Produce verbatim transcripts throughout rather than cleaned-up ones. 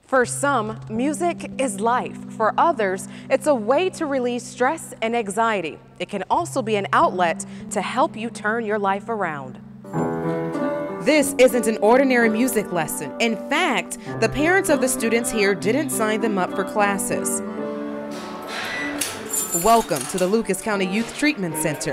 For some, music is life. For others, it's a way to release stress and anxiety. It can also be an outlet to help you turn your life around. This isn't an ordinary music lesson. In fact, the parents of the students here didn't sign them up for classes. Welcome to the Lucas County Youth Treatment Center,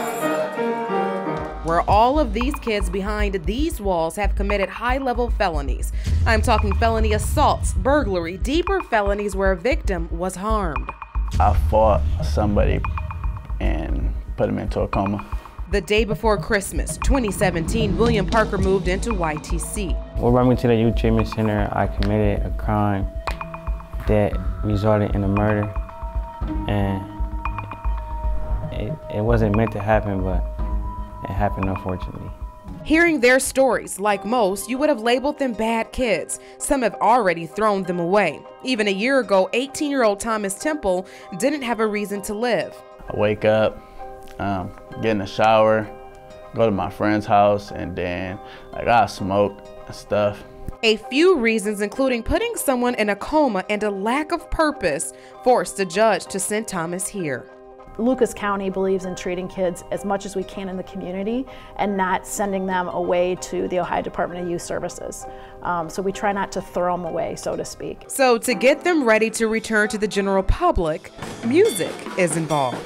where all of these kids behind these walls have committed high-level felonies. I'm talking felony assaults, burglary, deeper felonies where a victim was harmed. I fought somebody and put him into a coma. The day before Christmas, twenty seventeen, William Parker moved into Y T C. What brought me to the Youth Treatment Center, I committed a crime that resulted in a murder. And it, it wasn't meant to happen, but it happened unfortunately. Hearing their stories, like most, you would have labeled them bad kids. Some have already thrown them away. Even a year ago, eighteen-year-old Thomas Temple didn't have a reason to live. I wake up, um, get in the shower, go to my friend's house, and then like, I smoke and stuff. A few reasons, including putting someone in a coma and a lack of purpose, forced the judge to send Thomas here. Lucas County believes in treating kids as much as we can in the community and not sending them away to the Ohio Department of Youth Services. Um, so we try not to throw them away, so to speak. So to get them ready to return to the general public, music is involved.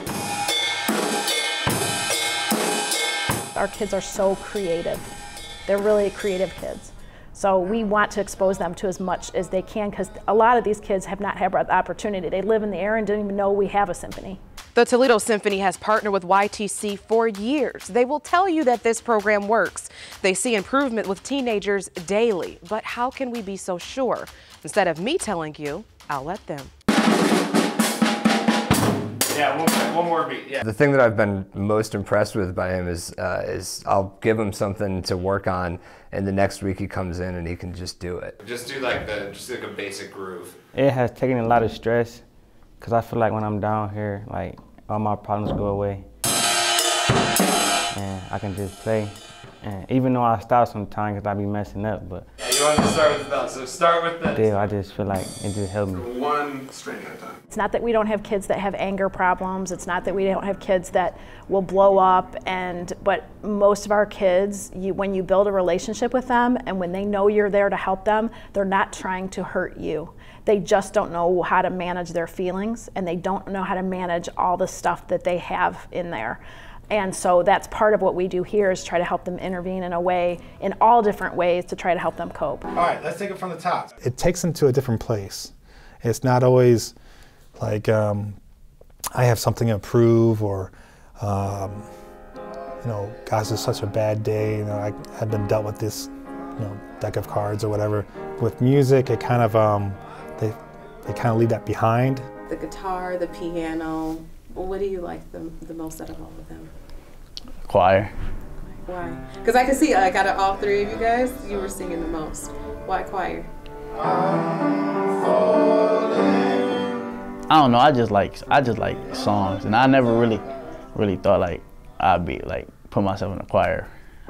Our kids are so creative. They're really creative kids. So we want to expose them to as much as they can, because a lot of these kids have not had the opportunity. They live in the area and didn't even know we have a symphony. The Toledo Symphony has partnered with Y T C for years. They will tell you that this program works. They see improvement with teenagers daily. But how can we be so sure? Instead of me telling you, I'll let them. Yeah, one, one more beat. Yeah. The thing that I've been most impressed with by him is, uh, is I'll give him something to work on, and the next week he comes in and he can just do it. Just do like the, just like a basic groove. It has taken a lot of stress, because I feel like when I'm down here, like all my problems go away, and I can just play. And even though I stop sometimes because I be messing up, but yeah, you want to start with the bell, so start with this. Still, I just feel like it just helped me. One string at a time. It's not that we don't have kids that have anger problems. It's not that we don't have kids that will blow up. And but most of our kids, you, when you build a relationship with them and when they know you're there to help them, they're not trying to hurt you. They just don't know how to manage their feelings, and they don't know how to manage all the stuff that they have in there. And so that's part of what we do here, is try to help them intervene in a way, in all different ways, to try to help them cope. All right, let's take it from the top. It takes them to a different place. It's not always like um, I have something to prove, or um, you know, gosh, it's such a bad day. You know, I, I've been dealt with this, you know, deck of cards or whatever. With music, it kind of um, they they kind of leave that behind. The guitar, the piano. What do you like the, the most out of all of them? Choir. Why? Because I can see, like, out of all three of you guys, you were singing the most. Why choir? I don't know. I just like I just like songs, and I never really, really thought like I'd be like put myself in a choir.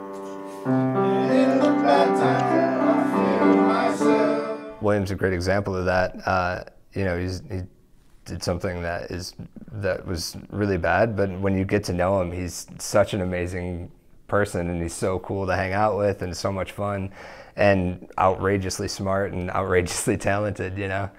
William's a great example of that. Uh, you know, he's, he did something that is that was really bad, but when you get to know him, he's such an amazing person, and he's so cool to hang out with, and so much fun, and outrageously smart and outrageously talented, you know.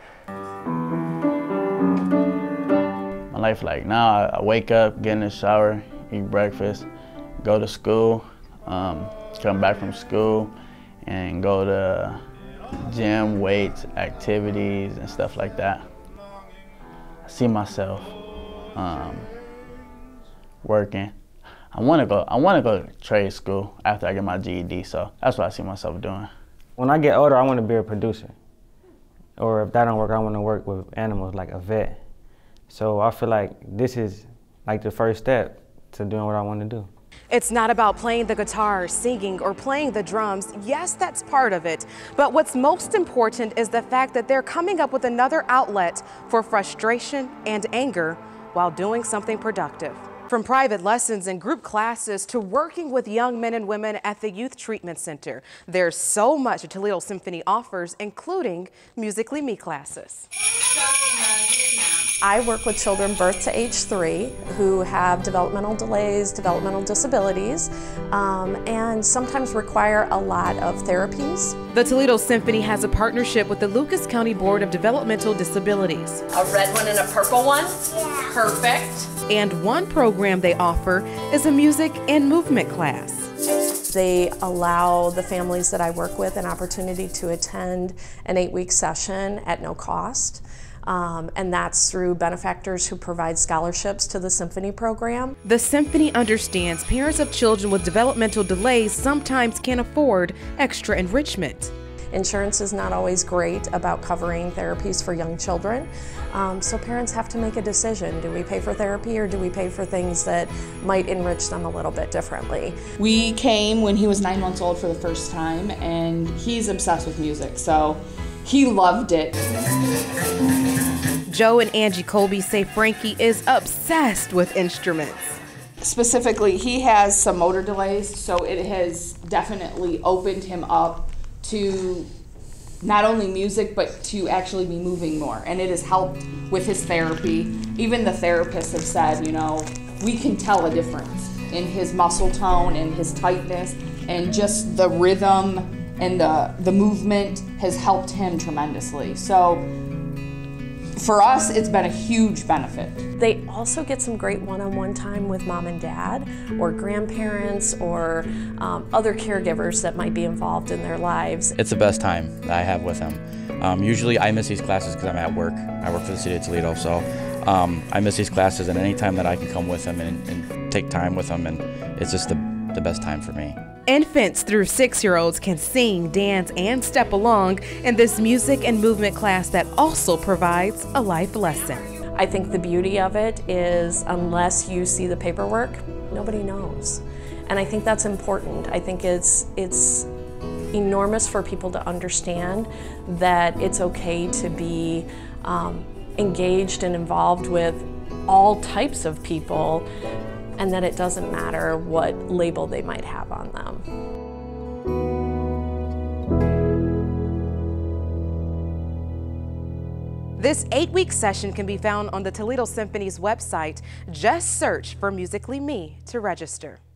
My life, like now, I wake up, get in the shower, eat breakfast, go to school, um, come back from school, and go to gym, weights, activities, and stuff like that. I see myself um, working. I want to go. I want to go to trade school after I get my G E D. So that's what I see myself doing. When I get older, I want to be a producer. Or if that don't work, I want to work with animals, like a vet. So I feel like this is like the first step to doing what I want to do. It's not about playing the guitar, singing, or playing the drums. Yes, that's part of it. But what's most important is the fact that they're coming up with another outlet for frustration and anger while doing something productive. From private lessons and group classes to working with young men and women at the Youth Treatment Center, there's so much Toledo Symphony offers, including Musically Me classes. I work with children birth to age three who have developmental delays, developmental disabilities, um, and sometimes require a lot of therapies. The Toledo Symphony has a partnership with the Lucas County Board of Developmental Disabilities. A red one and a purple one? Yeah. Perfect. And one program they offer is a music and movement class. They allow the families that I work with an opportunity to attend an eight-week session at no cost. Um, and that's through benefactors who provide scholarships to the Symphony program. The Symphony understands parents of children with developmental delays sometimes can't afford extra enrichment. Insurance is not always great about covering therapies for young children, um, so parents have to make a decision. Do we pay for therapy or do we pay for things that might enrich them a little bit differently? We came when he was nine months old for the first time, and he's obsessed with music, so he loved it. Joe and Angie Colby say Frankie is obsessed with instruments. Specifically, he has some motor delays, so it has definitely opened him up to not only music, but to actually be moving more. And it has helped with his therapy. Even the therapists have said, you know, we can tell a difference in his muscle tone and his tightness, and just the rhythm and the, the movement has helped him tremendously. So for us, it's been a huge benefit. They also get some great one-on-one time with mom and dad or grandparents or um, other caregivers that might be involved in their lives. It's the best time that I have with him. Um, usually I miss these classes because I'm at work. I work for the city of Toledo, so um, I miss these classes, and any time that I can come with him and, and take time with him, and it's just the, the best time for me. Infants through six-year-olds can sing, dance, and step along in this music and movement class that also provides a life lesson. I think the beauty of it is unless you see the paperwork, nobody knows. And I think that's important. I think it's, it's enormous for people to understand that it's okay to be um, engaged and involved with all types of people, and that it doesn't matter what label they might have on them. This eight-week session can be found on the Toledo Symphony's website. Just search for Musically Me to register.